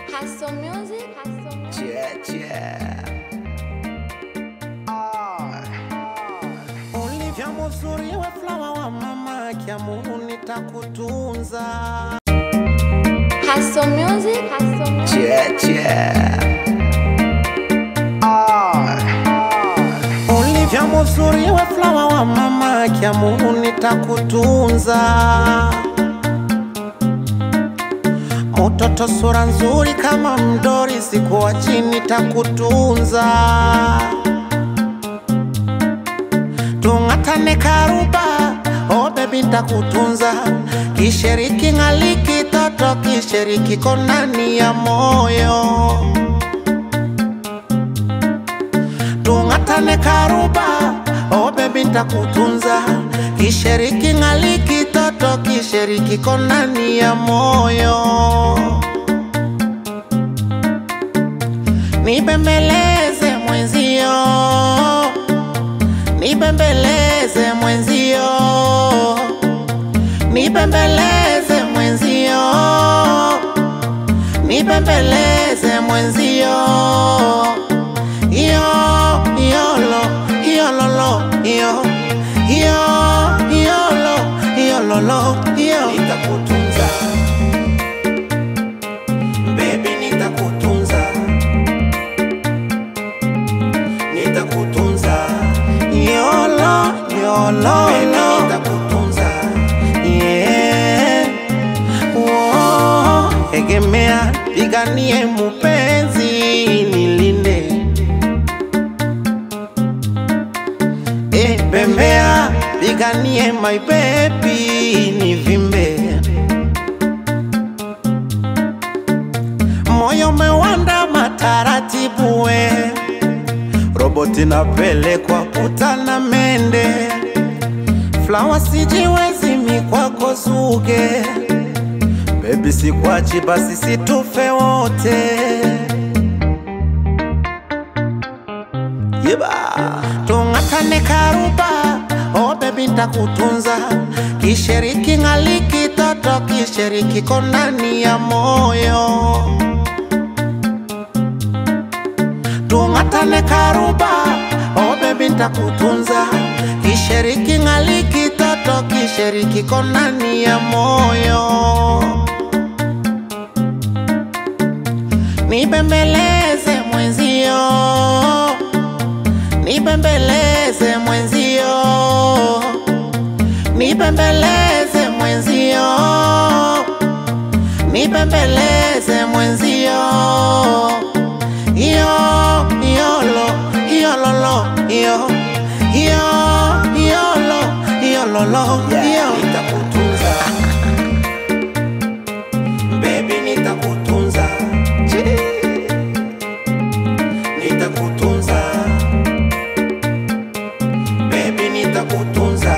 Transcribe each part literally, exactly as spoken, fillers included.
Hustle music, hustle music. Yeah, yeah. Ah. Ulivya muzuri we flower wa mama, kia Mungu nitakutunza. Hustle music, hustle music. Yeah, yeah. Ah. Ulivya muzuri we flower wa mama, kia Mungu nitakutunza. Mtoto sura nzuri kama mdori, sikuwa chini takutunza. Tungatane karuba, oh baby takutunza. Kishiriki ngaliki toto, kishiriki konani ya moyo. Tungatane karuba, oh baby takutunza. Kishiriki ngaliki toto, kishiriki konani ya moyo. Nibembeleze mwenzio, nibembeleze mwenzio, nibembeleze mwenzio, nibembeleze mwenzio. Iyo, iyolo, iyololo, iyo, iyo, iyolo, iyololo, iyo. Nitakutunza, baby nitakutunza. Nitakutunza, yolo, yolo, baby nitakutunza. Yeah, oh, egemea, piganie mupenzi nilinde. Eh, bembea, piganie my baby nivimbe. Moyo mewanda mataratibu we, roboti na pele kwa kutana mende. Flower sijiwezi mikwako zuge, baby sikwachi basi situfe wote. Yeba, tungatane karuba, oh baby nitakutunza. Kishiriki ngaliki toto, kishiriki konani ya moyo. Tungatane karuba, oh baby nitakutunza. Kishiriki ngaliki toto, kishiriki konani ya moyo. Nibembeleze mwenzio, nibembeleze mwenzio, nibembeleze mwenzio, nibembeleze mwenzio. Iyo, iyolo, iyololo, iyo, iyo, iyolo, iyololo, iyo. Nitakutunza, baby nitakutunza. Nitakutunza, baby nitakutunza.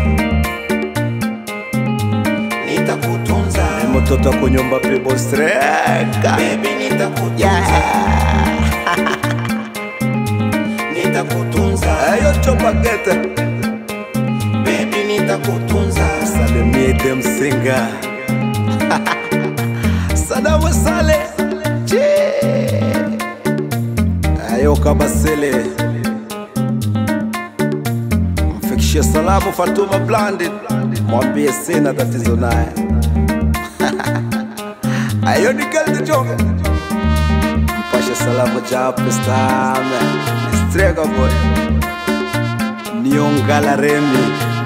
Nitakutunza, mtoto kunyumba pebo streka, baby nitakutunza. Yeah. Nitakutunza, ayo chopa geta, baby nitakutunza. Salimie dem singa. Sadamu sale, che. Ayo kabasele, mfikishie salamu Fatuma Blinded, mwambie sina tatizo naye. Ayo ni kalti chonga, mpashe salamu jape stame. Strega boy, Niongala Remi.